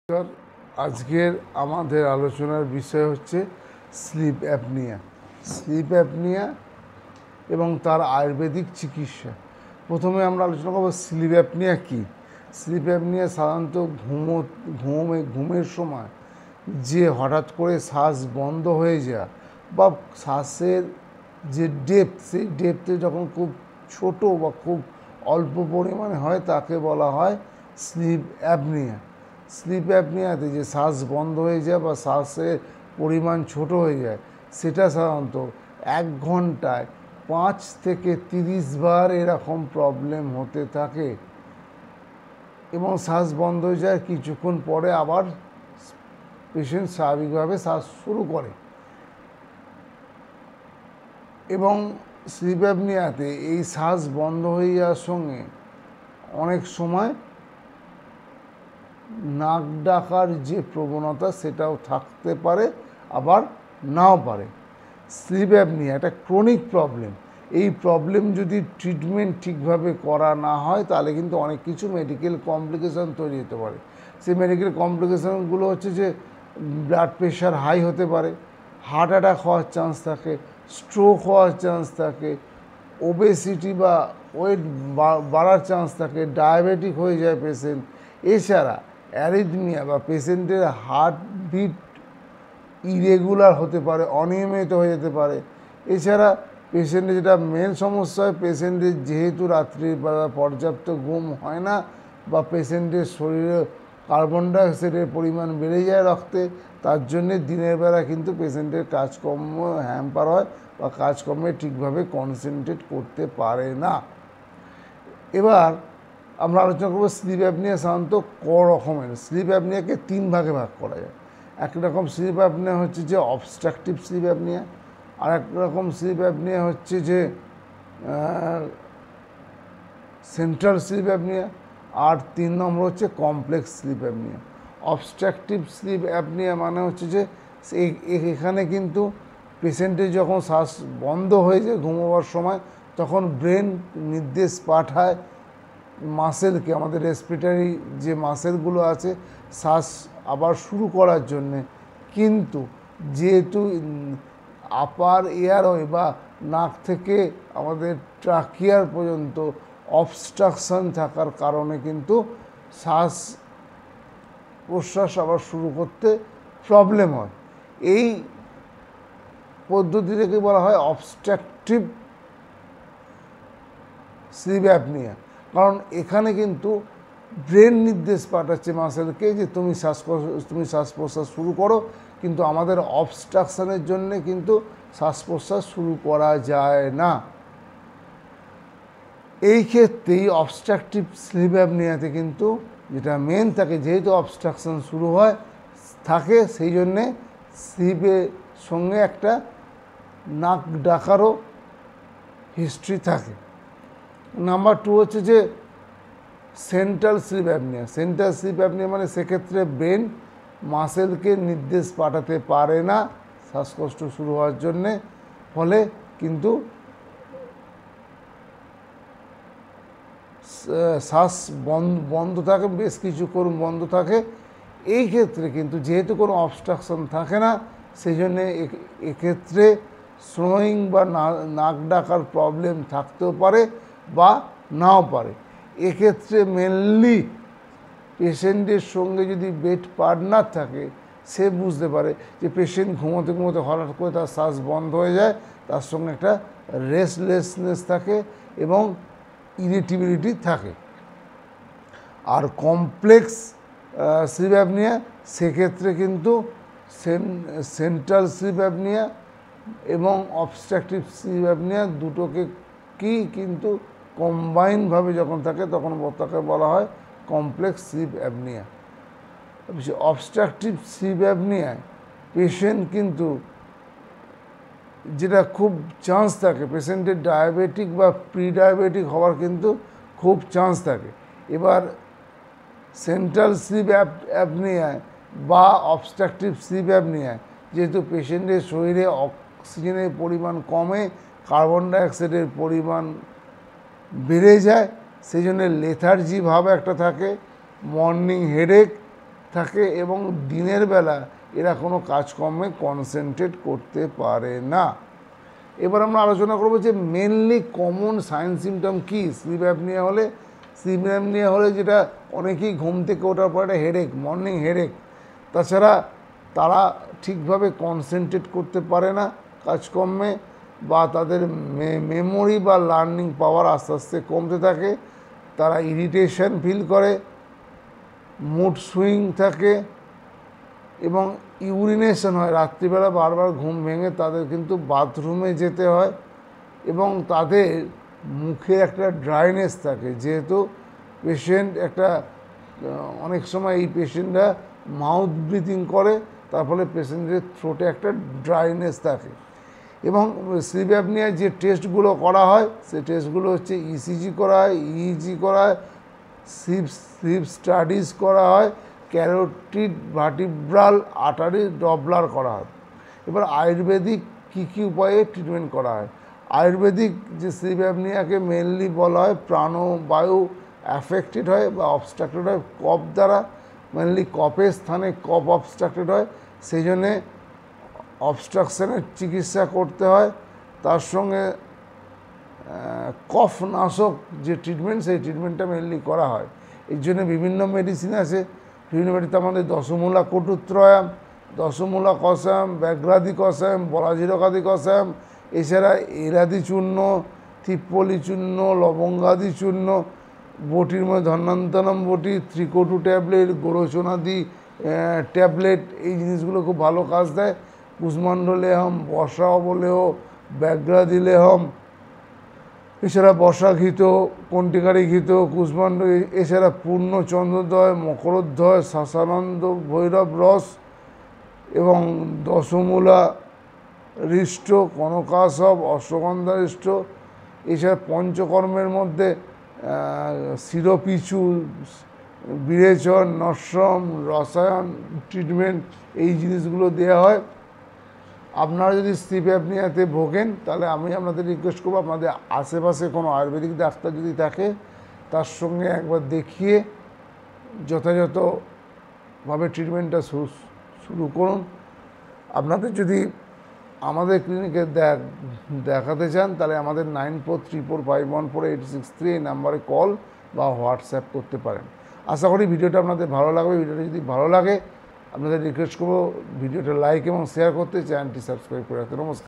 Sir, আজকের আমাদের আলোচনার বিষয় হচ্ছে স্লিপ অ্যাপনিয়া। স্লিপ অ্যাপনিয়া এবং তার আয়ুর্বেদিক চিকিৎসা। প্রথমে আমরা আলোচনা করব স্লিপ অ্যাপনিয়া কী। স্লিপ অ্যাপনিয়া সাধারণত ঘুমের সময় যে হঠাৎ করে শ্বাস বন্ধ হয়ে যায় বা শ্বাসের যে ডেপথ, সেই ডেপথে যখন খুব ছোট বা খুব অল্প পরিমাণে হয় তাকে বলা হয় স্লিপ অ্যাপনিয়া। স্লিপ অ্যাপনিয়াতে যে শ্বাস বন্ধ হয়ে যায় বা শ্বাসের পরিমাণ ছোট হয়ে যায়, সেটা সাধারণত 1 ঘন্টায় 5 থেকে 30 বার এরকম প্রবলেম হতে থাকে এবং শ্বাস বন্ধ হয়ে যায়, কিছুক্ষণ পরে আবার পেশেন্ট স্বাভাবিকভাবে শ্বাস শুরু করে। এবং স্লিপ অ্যাপনিয়াতে এই শ্বাস বন্ধ হয়ে যাওয়ার সঙ্গে অনেক সময় নাক ডাকার যে প্রবণতা সেটাও থাকতে পারে, আবার নাও পারে। স্লিপ অ্যাপনিয়া একটা ক্রনিক প্রবলেম। এই প্রবলেম যদি ট্রিটমেন্ট ঠিকভাবে করা না হয় তাহলে কিন্তু অনেক কিছু মেডিকেল কমপ্লিকেশান তৈরি হতে পারে। সেই মেডিকেল কমপ্লিকেশানগুলো হচ্ছে যে ব্লাড প্রেশার হাই হতে পারে, হার্ট অ্যাটাক হওয়ার চান্স থাকে, স্ট্রোক হওয়ার চান্স থাকে, ওবেসিটি বা ওয়েট বাড়ার চান্স থাকে, ডায়াবেটিক হয়ে যায় পেশেন্ট। এছাড়া অ্যারিথমিয়া বা পেশেন্টের হার্টবিট ইরেগুলার হতে পারে, অনিয়মিত হয়ে যেতে পারে। এছাড়া পেশেন্টের যেটা মেন সমস্যা হয়, পেশেন্টের যেহেতু রাত্রিবেলা পর্যাপ্ত ঘুম হয় না বা পেশেন্টের শরীরে কার্বন ডাইঅক্সাইডের পরিমাণ বেড়ে যায় রক্তে, তার জন্যে দিনের বেলা কিন্তু পেশেন্টের কাজকর্ম হ্যাম্পার হয় বা কাজকর্মে ঠিকভাবে কনসেন্ট্রেট করতে পারে না। এবার আমরা আলোচনা করবো স্লিপ অ্যাপনিয়া সাধারণত ক রকমের। স্লিপ অ্যাপনিয়াকে 3 ভাগে ভাগ করা যায়। এক রকম স্লিপ অ্যাপনিয়া হচ্ছে যে অবস্ট্রাকটিভ স্লিপ অ্যাপনিয়া, আর এক রকম স্লিপ অ্যাপনিয়া হচ্ছে যে সেন্ট্রাল স্লিপ অ্যাপনিয়া, আর 3 নম্বর হচ্ছে complex sleep apnoea. Obstructive sleep apnoea মানে হচ্ছে যে এখানে কিন্তু পেশেন্টের যখন শ্বাস বন্ধ হয়ে যায় ঘুমোবার সময়, তখন ব্রেন নির্দেশ পাঠায় মাসেলকে, আমাদের রেসপিরেটরি যে মাসেলগুলো আছে, শ্বাস আবার শুরু করার জন্যে। কিন্তু যেহেতু আপার এয়ারওয়ে বা নাক থেকে আমাদের ট্রাকিয়ার পর্যন্ত অবস্ট্রাকশন থাকার কারণে কিন্তু শ্বাস প্রশ্বাস আবার শুরু করতে প্রবলেম হয়। এই পদ্ধতিটাকে বলা হয় অবস্ট্রাকটিভ স্লিপ অ্যাপনিয়া। কারণ এখানে কিন্তু ব্রেন নির্দেশ পাঠাচ্ছে মাসেলকে যে তুমি শ্বাস প্রশ্বাস শুরু করো, কিন্তু আমাদের অবস্ট্রাকশনের জন্যে কিন্তু শ্বাস প্রশ্বাস শুরু করা যায় না। এই ক্ষেত্রেই অবস্ট্রাকটিভ স্লিপ অ্যাপনিয়াতে কিন্তু যেটা মেন থাকে, যেহেতু অবস্ট্রাকশন শুরু হয় থাকে, সেই জন্যে স্লিপের সঙ্গে একটা নাক ডাকারও হিস্ট্রি থাকে। নাম্বার 2 হচ্ছে যে central sleep apnoea. Central sleep apnoea মানে সেক্ষেত্রে ব্রেন মাসেলকে নির্দেশ পাঠাতে পারে না শ্বাসকষ্ট শুরু হওয়ার জন্যে, ফলে কিন্তু শ্বাস বন্ধ থাকে, বেশ কিছুক্ষণ বন্ধ থাকে। এই ক্ষেত্রে কিন্তু যেহেতু কোনো অবস্ট্রাকশন থাকে না, সেই জন্যে এক্ষেত্রে স্নোয়িং বা নাক ডাকার প্রবলেম থাকতেও পারে বা নাও পারে। এক্ষেত্রে মেনলি পেশেন্টের সঙ্গে যদি বেড পার্টনার থাকে, সে বুঝতে পারে যে পেশেন্ট ঘুমোতে ঘুমোতে হঠাৎ করে তার শ্বাস বন্ধ হয়ে যায়, তার সঙ্গে একটা রেস্টলেসনেস থাকে এবং ইরিটেবিলিটি থাকে। আর কমপ্লেক্স স্লিপ অ্যাপনিয়া, সেক্ষেত্রে কিন্তু সেন্ট্রাল স্লিপ অ্যাপনিয়া এবং অবস্ট্রাকটিভ স্লিপ অ্যাপনিয়া দুটোকে কিন্তু কম্বাইনভাবে যখন থাকে তখন তাকে বলা হয় complex sleep apnoea. Obstructive sleep অ্যাপনিয়ায় পেশেন্ট কিন্তু যেটা খুব চান্স থাকে, পেশেন্টের ডায়াবেটিক বা প্রি ডায়াবেটিক হওয়ার কিন্তু খুব চান্স থাকে। এবার সেন্ট্রাল স্লিপ অ্যাপনিয়ায় বা অবস্ট্রাকটিভ স্লিপ অ্যাপনিয়ায় যেহেতু পেশেন্টের শরীরে অক্সিজেনের পরিমাণ কমে, কার্বন ডাইঅক্সাইডের পরিমাণ বেড়ে যায়, সেই জন্য লেথার্জি ভাব একটা থাকে, মর্নিং হেডেক, থাকে এবং দিনের বেলা এরা কোনো কাজকর্মে কনসেন্ট্রেট করতে পারে না। এবার আমরা আলোচনা করব যে মেনলি কমন সাইন সিমটম কী স্লিপ অ্যাপনিয়া হলে। স্লিপ অ্যাপনিয়া হলে যেটা অনেকেই ঘুম থেকে ওঠার পর একটা হেডেক, মর্নিং হেডেক, তাছাড়া তারা ঠিকভাবে কনসেন্ট্রেট করতে পারে না কাজকর্মে, বা তাদের মেমোরি বা লার্নিং পাওয়ার আস্তে আস্তে কমতে থাকে, তারা ইরিটেশন ফিল করে, মুড সুইং থাকে এবং ইউরিনেশন হয়। রাত্রিবেলা বারবার ঘুম ভেঙে তাদের কিন্তু বাথরুমে যেতে হয় এবং তাদের মুখে একটা ড্রাইনেস থাকে, যেহেতু পেশেন্ট একটা অনেক সময় এই পেশেন্টরা মাউথ ব্রিথিং করে, তার ফলে পেশেন্টের থ্রোটে একটা ড্রাইনেস থাকে। এবং স্লিপ অ্যাপনিয়ায় যে টেস্টগুলো করা হয় সেই টেস্টগুলো হচ্ছে ইসিজি করা হয়, ইইজি করা হয়, স্লিপ স্টাডিজ করা হয়, ক্যারোটিড ভার্টিব্রাল আর্টারি ডপলার করা হয়। এবার আয়ুর্বেদিক কী উপায়ে ট্রিটমেন্ট করা হয়। আয়ুর্বেদিক যে স্লিপ অ্যাপনিয়াকে মেনলি বলা হয় প্রাণবায়ু অ্যাফেক্টেড হয় বা অবস্ট্রাক্টেড হয় কফ দ্বারা, মেনলি কফের স্থানে কফ অবস্ট্রাক্টেড হয়, সেই জন্যে অবস্ট্রাকশনের চিকিৎসা করতে হয়। তার সঙ্গে কফনাশক যে ট্রিটমেন্ট সেই ট্রিটমেন্টটা মেনলি করা হয়। এর জন্য বিভিন্ন মেডিসিন আছে, বিভিন্ন মেডিসিন আমাদের দশমূলা কটুত্রয়াম, দশমূলা কষায়াম, ব্যাঘ্রাদি কষায়াম, বলাজিরকাদি কষায়াম, এছাড়া এলাদি চূর্ণ, থিপ্পলি চূর্ণ, লবঙ্গাদি চূর্ণ, বটির মধ্যে ধন্যান্তনম বটি, ত্রিকটু ট্যাবলেট, গোরচনাদি ট্যাবলেট, এই জিনিসগুলো খুব ভালো কাজ দেয়। কুষ্মাণ্ডলেহম, বর্ষা অবলেহ, ব্যাঘ্রাদি লেহম, এছাড়া বর্ষাঘৃত, কণ্টিকারি ঘৃত, কুষ্মাণ্ড, এছাড়া পূর্ণচন্দ্রোদয়, মকরোদয়, শাসানন্দ ভৈরব রস এবং দশমূলা হৃষ্ট, কনকাসব, অশ্বগন্ধাহৃষ্ট, এছাড়া পঞ্চকর্মের মধ্যে শিরপিছু, বিরেচন, নশ্রম, রসায়ন ট্রিটমেন্ট, এই জিনিসগুলো দেওয়া হয়। আপনারা যদি স্লিপ অ্যাপনিয়াতে ভোগেন তাহলে আমি আপনাদের রিকোয়েস্ট করবো, আপনাদের আশেপাশে কোনো আয়ুর্বেদিক ডাক্তার যদি থাকে তার সঙ্গে একবার দেখিয়ে যথাযথভাবে ট্রিটমেন্টটা শুরু করুন। আপনাদের যদি আমাদের ক্লিনিকে দেখাতে চান তাহলে আমাদের 9434514863 এই নাম্বারে কল বা হোয়াটসঅ্যাপ করতে পারেন। আশা করি ভিডিওটা আপনাদের ভালো লাগবে। ভিডিওটা যদি ভালো লাগে আপনাদের রিকোয়েস্ট করবো ভিডিওটা লাইক এবং শেয়ার করতে, চ্যানেলটি সাবস্ক্রাইব করে রাখতে। নমস্কার।